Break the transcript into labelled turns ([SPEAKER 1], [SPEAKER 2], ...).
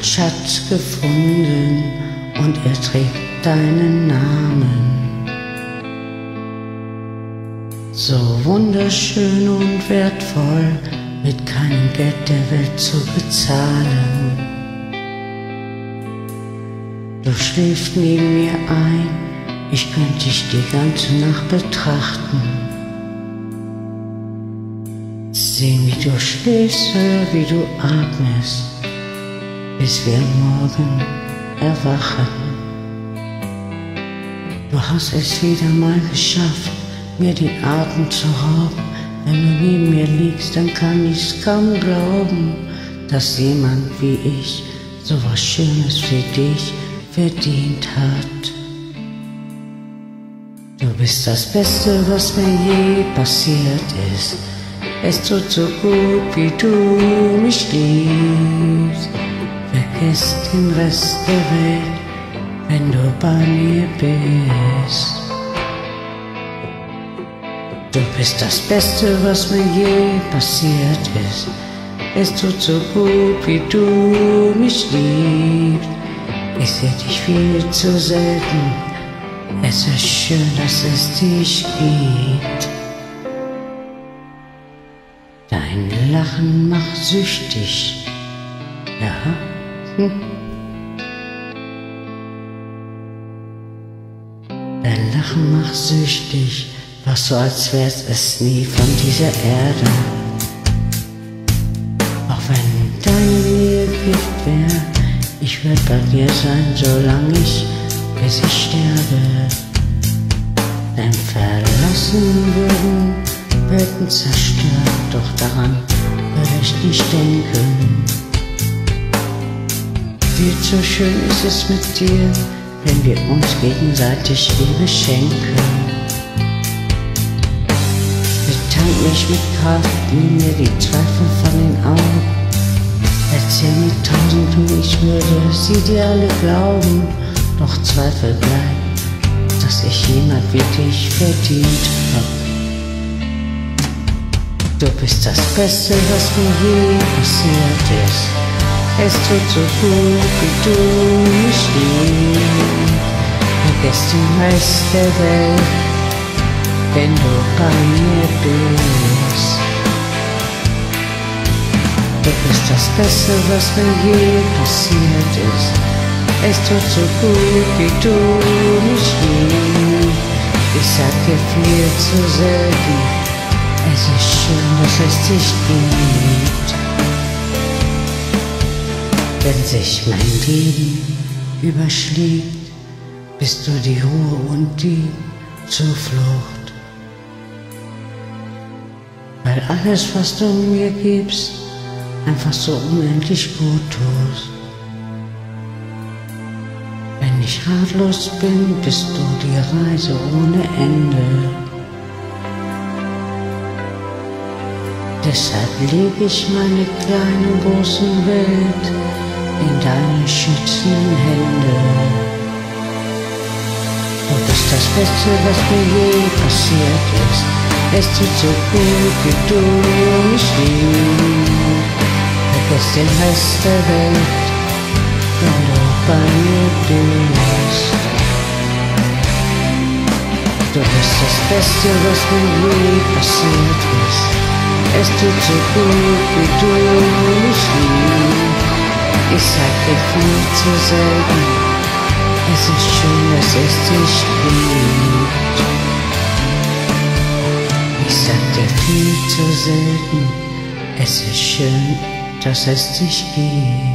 [SPEAKER 1] Schatz gefunden und er trägt deinen Namen. So wunderschön und wertvoll, mit keinem Geld der Welt zu bezahlen. Du schläfst neben mir ein, ich könnte dich die ganze Nacht betrachten. Sehen, wie du schläfst, hör, wie du atmest, bis wir morgen erwachen. Du hast es wieder mal geschafft, mir den Atem zu rauben. Wenn du neben mir liegst, dann kann ich's kaum glauben, dass jemand wie ich so was Schönes für dich verdient hat. Du bist das Beste, was mir je passiert ist. Es tut so gut, wie du mich liebst. Vergiss den Rest der Welt, wenn du bei mir bist. Du bist das Beste, was mir je passiert ist. Es tut so gut, wie du mich liebst. Ich seh dich viel zu selten. Es ist schön, dass es dich gibt. Dein Lachen macht süchtig. Ja. Dein Lachen macht süchtig. Fast so, als wär's es nie von dieser Erde. Auch wenn deine Nähe Gift wär, ich würd bei dir sein, solange bis ich sterbe. Denn verlassen würden Welten zerstört, doch daran würde ich nicht denken. Viel zu schön ist es mit dir, wenn wir uns gegenseitig Liebe schenken. Betank mich mit Kraft, nimm mir die Zweifel von den Augen. Erzähl mir tausend und ich würde sie dir alle glauben. Doch Zweifel bleibt, dass ich jemand wie dich verdient hab. Du bist das Beste, was mir je passiert ist. Es tut so gut, wie du mich liebst. Vergiss den Rest der Welt, wenn du bei mir bist. Du bist das Beste, was mir je passiert ist. Es tut so gut, wie du mich liebst. Ich sag dir viel zu selten, es ist schön, dass es dich gibt. Wenn sich mein Leben überschlägt, bist du die Ruhe und die Zuflucht. Weil alles, was du mir gibst, einfach so unendlich gut tust. Wenn ich ratlos bin, bist du die Reise ohne Ende. Deshalb lege ich meine kleine große Welt in deine schützenden Hände. Du bist das Beste, was mir je passiert ist. Es tut so gut, wie du mich liebst. Vergiss den Rest der Welt, wenn du bei mir bist. Du bist das Beste, was mir je passiert ist. Es tut so gut, wie du mich liebst. Ich sag dir viel zu selten, es ist schön, dass es dich gibt. Ich sag dir viel zu selten, es ist schön, dass es dich gibt.